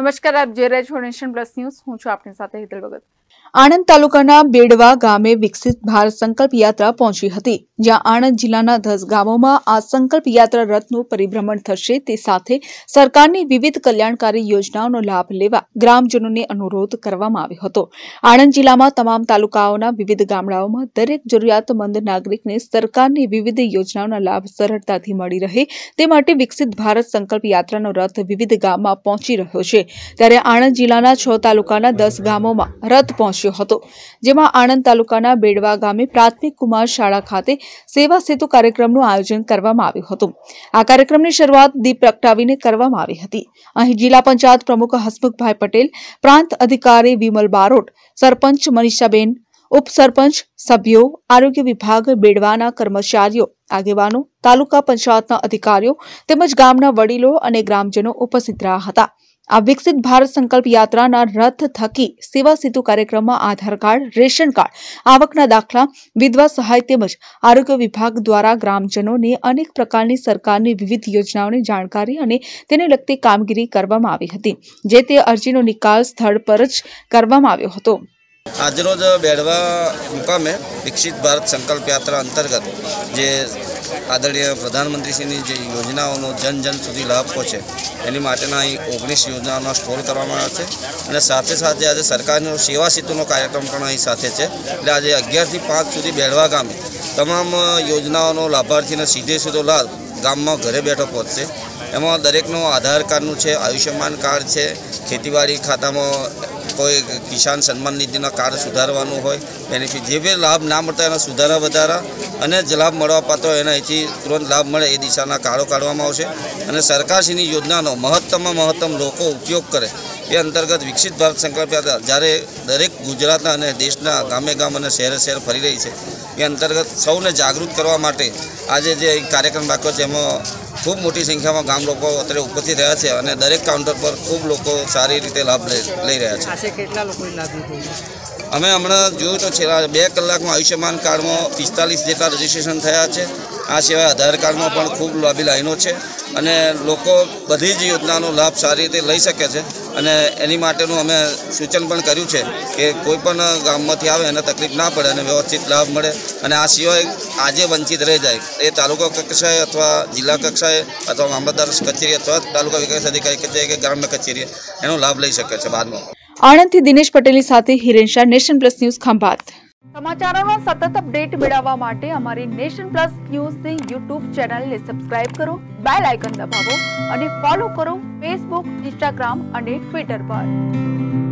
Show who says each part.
Speaker 1: નમસ્કાર, આપ જોઈ રહ્યા છો નેશન પ્લસ ન્યૂઝ. હું છું આપની સાથે હિતલ ભગત.
Speaker 2: આણંદ તાલુકાના બેડવા ગામે વિકસિત ભારત સંકલ્પ યાત્રા પહોંચી હતી, જ્યાં આણંદ જિલ્લાના 10 ગામોમાં આ સંકલ્પ યાત્રા રથનું પરિભ્રમણ થશે. તે સાથે સરકારની વિવિધ કલ્યાણકારી યોજનાઓનો લાભ લેવા ગ્રામજનોને અનુરોધ કરવામાં આવ્યો હતો. આણંદ જિલ્લામાં તમામ તાલુકાઓના વિવિધ ગામડાઓમાં દરેક જરૂરિયાતમંદ નાગરિકને સરકારની વિવિધ યોજનાઓના લાભ સરળતાથી મળી રહે તે માટે વિકસિત ભારત સંકલ્પ યાત્રાનો રથ વિવિધ ગામમાં પહોંચી રહ્યો છે. ત્યારે આણંદ જિલ્લાના 6 તાલુકાના 10 ગામોમાં રથ પહોંચ્યો હતો, જેમાં આણંદ તાલુકાના બેડવા ગામે પ્રાથમિક કુમાર શાળા ખાતે સેવા સેતુ કાર્યક્રમનું આયોજન કરવામાં આવ્યું હતું. આ કાર્યક્રમની શરૂઆત દીપ પ્રગટાવીને કરવામાં આવી હતી. અહીં જિલ્લા પંચાયત પ્રમુખ હસમુખભાઈ પટેલ, પ્રાંત અધિકારી વિમલ બારોટ, સરપંચ મનીષાબેન, ઉપસરપંચ, સભ્યો, આરોગ્ય વિભાગ, બેડવાના કર્મચારીઓ, આગેવાનો, તાલુકા પંચાયતના અધિકારીઓ તેમજ ગામના વડીલો અને ગ્રામજનો ઉપસ્થિત રહ્યા હતા. આ વિકસિત ભારત સંકલ્પ યાત્રાના રથ થકી સેવા સેતુ કાર્યક્રમમાં આધાર કાર્ડ, રેશન કાર્ડ, આવકના દાખલા, વિધવા સહાય તેમજ આરોગ્ય વિભાગ દ્વારા ગ્રામજનોને અનેક પ્રકારની સરકારની વિવિધ યોજનાઓની જાણકારી અને તેને લગતી કામગીરી કરવામાં આવી હતી, જે તે અરજીનો નિકાલ સ્થળ પર જ કરવામાં આવ્યો હતો.
Speaker 3: આજરોજ બેડવા મુકામે વિકસિત ભારત સંકલ્પ યાત્રા અંતર્ગત જે આદરણીય પ્રધાનમંત્રીશ્રીની જે યોજનાઓનો જન જન સુધી લાભ પહોંચે એની માટેના અહીં 19 યોજનાઓનો સ્ટોલ કરવામાં આવ્યો છે અને સાથે સાથે આજે સરકારનો સેવા સેતુનો કાર્યક્રમ પણ અહીં સાથે છે. એટલે આજે 11 થી 5 સુધી બેડવા ગામે તમામ યોજનાઓનો લાભાર્થીને સીધો લાભ ગામમાં ઘરે બેઠો પહોંચશે. એમાં દરેકનો આધાર કાર્ડનું છે, આયુષ્યમાન કાર્ડ છે, ખેતીવાડી ખાતામાં કોઈ કિસાન સન્માન નિધિના કાર્ડ સુધારવાનું હોય, બેનિફિટ જે બી લાભ ના મળતા એના સુધારા વધારા અને જે લાભ મળવા પાત્ર હોય એના અહીંથી તુરંત લાભ મળે એ દિશાના કાર્ડો કાઢવામાં આવશે. અને સરકારશ્રીની યોજનાનો મહત્તમમાં મહત્તમ લોકો ઉપયોગ કરે એ અંતર્ગત વિકસિત ભારત સંકલ્પ યાત્રા જ્યારે દરેક ગુજરાતના અને દેશના ગામે ગામ અને શહેરે શહેર ફરી રહી છે એ અંતર્ગત સૌને જાગૃત કરવા માટે આજે જે કાર્યક્રમ રાખ્યો છે એમાં ખૂબ મોટી સંખ્યામાં ગામ લોકો અત્યારે ઉપસ્થિત રહ્યા છે અને દરેક કાઉન્ટર પર ખૂબ લોકો સારી રીતે લાભ લઈ રહ્યા છે.
Speaker 4: કેટલા લોકો લાભ લીધો?
Speaker 3: અમે હમણાં જોયું તો છેલ્લા 2 કલાકમાં આયુષ્યમાન કાર્ડમાં 45 જેટલા રજીસ્ટ્રેશન થયા છે. આ સિવાય આધાર કાર્ડમાં પણ ખૂબ લાંબી લાઈનો છે અને લોકો બધી જ યોજનાનો લાભ સારી રીતે લઈ શકે છે. અને એની માટેનું અમે સૂચન પણ કર્યું છે કે કોઈ પણ ગામમાંથી આવે એને તકલીફ ના પડે અને વ્યવસ્થિત લાભ મળે. અને આ સિવાય આજે વંચિત રહી જાય એ તાલુકા કક્ષાએ અથવા જિલ્લા કક્ષાએ અથવા મામલતદાર કચેરી અથવા તાલુકા વિકાસ અધિકારી કચેરી કે ગ્રામ્ય કચેરીએ એનો લાભ લઈ શકે છે બાદમાં.
Speaker 2: આણંદથી દિનેશ પટેલની સાથે Hiren Shah, nation plus news, Khambhat.
Speaker 1: સમાચારોનો સતત અપડેટ મેળવવા માટે અમારી નેશન પ્લસ ન્યૂઝની યુટ્યુબ ચેનલને સબસ્ક્રાઇબ કરો, બેલ આઇકન દબાવો અને ફોલો કરો ફેસબુક, ઇન્સ્ટાગ્રામ અને ટ્વિટર પર.